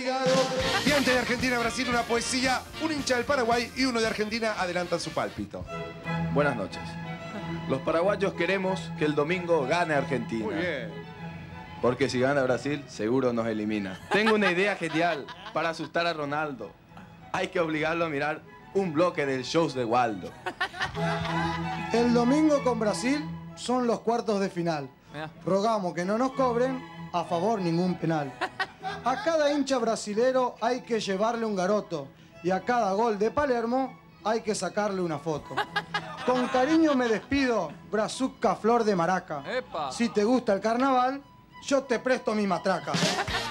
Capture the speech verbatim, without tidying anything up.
obligado. Y antes de Argentina-Brasil, una poesía. Un hincha del Paraguay y uno de Argentina adelantan su pálpito. Buenas noches. Los paraguayos queremos que el domingo gane Argentina. Muy bien. Porque si gana Brasil, seguro nos elimina. Tengo una idea genial para asustar a Ronaldo. Hay que obligarlo a mirar un bloque del shows de Waldo. El domingo con Brasil son los cuartos de final. Rogamos que no nos cobren a favor ningún penal. A cada hincha brasilero hay que llevarle un garoto y a cada gol de Palermo hay que sacarle una foto. Con cariño me despido, Brazuca Flor de Maraca. Epa. Si te gusta el carnaval, yo te presto mi matraca.